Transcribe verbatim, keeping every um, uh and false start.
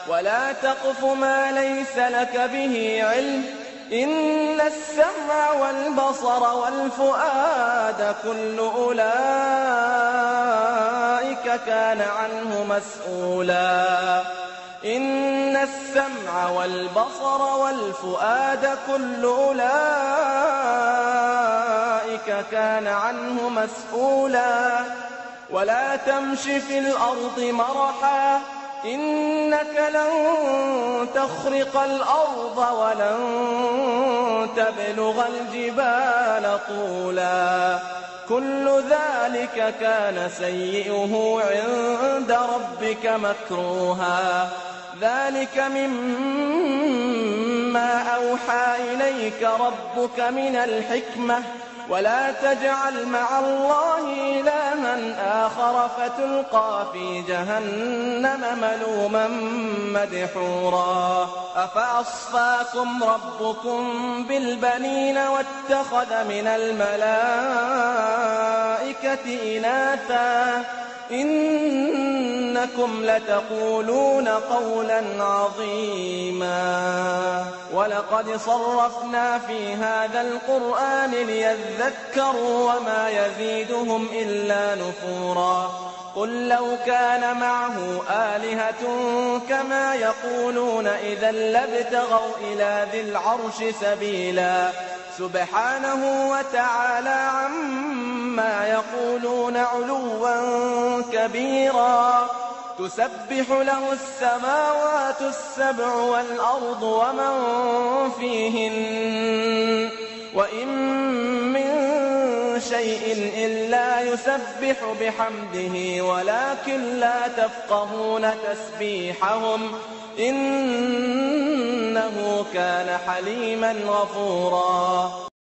ولا تقف ما ليس لك به علم، إن السمع والبصر والفؤاد كل أولئك كان عنه مسؤولا إن السمع والبصر والفؤاد كل أولئك كان عنه مسؤولا ولا تمش في الأرض مرحا إنك لن تخرق الأرض ولن تبلغ الجبال طولا كل ذلك كان سيئه عند ربك مكروها ذلك مما أوحى إليك ربك من الحكمة ولا تجعل مع الله إلها آخر فتلقى في جهنم ملوما مدحورا أفأصفاكم ربكم بالبنين واتخذ من الملائكة إناثا إنكم لتقولون قولا عظيما ولقد صرفنا في هذا القرآن ليذكروا وما يزيدهم إلا نفورا قل لو كان معه آلهة كما يقولون إذا لابتغوا إلى ذي العرش سبيلا سبحانه وتعالى عما يقولون علوا كبيرا تسبح له السماوات السبع والأرض ومن فيهن وإن من شيء إلا يسبح بحمده ولكن لا تفقهون تسبيحهم إنه كان حليما غفورا